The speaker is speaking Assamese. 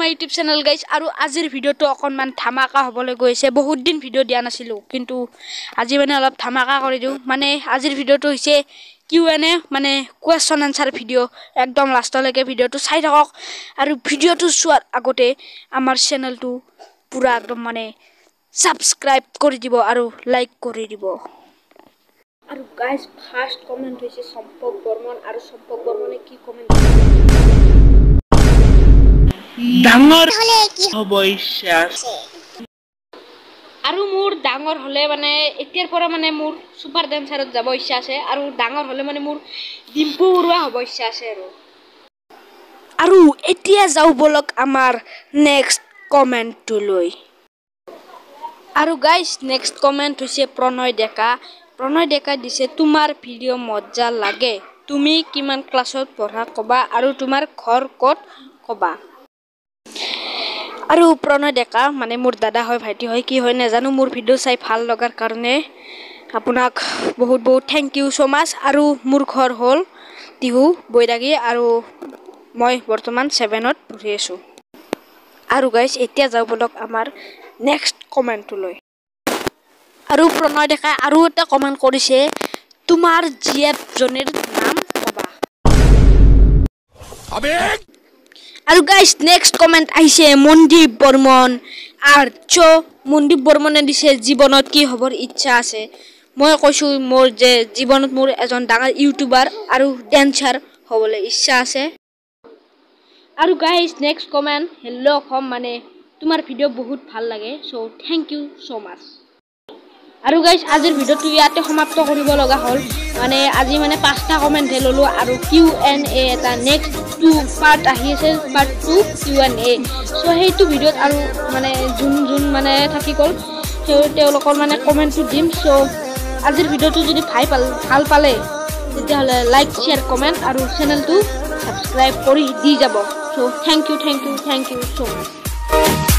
মাই ইউটিউব চেনেল গাইজ আৰু আজিৰ ভিডিঅ'টো অকণমান ধামাকা হ'বলৈ গৈছে বহুত দিন ভিডিঅ' দিয়া নাছিলোঁ কিন্তু আজি মানে অলপ ধামাকা কৰি দিওঁ মানে আজিৰ ভিডিঅ'টো হৈছে Q&A মানে কুৱেশ্যন আনসাৰ ভিডিঅ' একদম লাষ্টলৈকে ভিডিঅ'টো চাই থাকক আৰু ভিডিঅ'টো চোৱাৰ আগতে আমাৰ চেনেলটো পুৰা একদম মানে সাবস্ক্ৰাইব কৰি দিব আৰু লাইক কৰি দিব আৰু গাইজ ফাৰ্ষ্ট কমেন্ট হৈছে সম্পক বৰ্মন আৰু সম্পক বৰ্মনে কি কমেন্ট ডাঙৰ হলে কি হ'ব ইচ্ছা আছে আৰু মোৰ ডাঙৰ হলে মানে এতিয়াৰ পৰা মানে মোৰ সুপাৰ ডান্সাৰত যাব ইচ্ছা আছে আৰু ডাঙৰ হলে মানে মোৰ ডিম্পু বৰুৱা হ'ব ইচ্ছা আছে আৰু এতিয়া যাও বলক আমাৰ নেক্সট কমেন্টটো লৈ আৰু গাইজ নেক্সট কমেন্ট হৈছে প্ৰণয় ডেকা দিছে তোমাৰ ভিডিঅ' মজা লাগে তুমি কিমান ক্লাছত পঢ়া কবা আৰু তোমাৰ ঘৰ ক'ত কবা আৰু প্ৰণয় ডেকা মানে মোৰ দাদা হয় ভাইটি হয় কি হয় নাজানো মোৰ ভিডিঅ' চাই ভাল লগাৰ কাৰণে আপোনাক বহুত বহুত থেংক ইউ সো মাচ আৰু মোৰ ঘৰ হ'ল টিহু বৈৰাগী আৰু মই বৰ্তমান 7ত পঢ়ি আছো আৰু গাইজ এতিয়া যাও বলক আমাৰ নেক্সট কমেন্টটো লৈ আৰু প্ৰণয় ডেকাই আৰু এটা কমেন্ট কৰিছে তোমাৰ জিএফ জনীৰ নাম কবা আৰু গাইজ নেক্সট কমেন্ট আহিছে মনদীপ বৰ্মন মনদীপ বৰ্মনে দিছে জীৱনত কি হ'বৰ ইচ্ছা আছে মই কৈছো মোৰ যে জীৱনত মোৰ এজন ডাঙৰ ইউটিউবাৰ আৰু ডেন্সাৰ হ'বলৈ ইচ্ছা আছে আৰু guys next comment hello Assam মানে তোমাৰ ভিডিঅ' বহুত ভাল লাগে so thank you so much আৰু গাইজ আজিৰ ভিডিঅ'টো ইয়াতে সমাপ্ত কৰিব লগা হ'ল মানে আজি মানে 5টা কমেন্ট ললো আৰু Q&A এটা নেক্সট 2 পাৰ্ট আহি আছে পাৰ্ট 2 Q&A সো সেইটো ভিডিঅ'ত আৰু মানে যোন মানে থাকি গ'ল তেওঁলোকৰ মানে কমেন্টটো দিম সো আজিৰ ভিডিঅ'টো যদি ভাল পালে তেতিয়াহ'লে লাইক শ্বেয়াৰ কমেন্ট আৰু চেনেলটো সাবস্ক্ৰাইব কৰি দি যাব so thank you so mass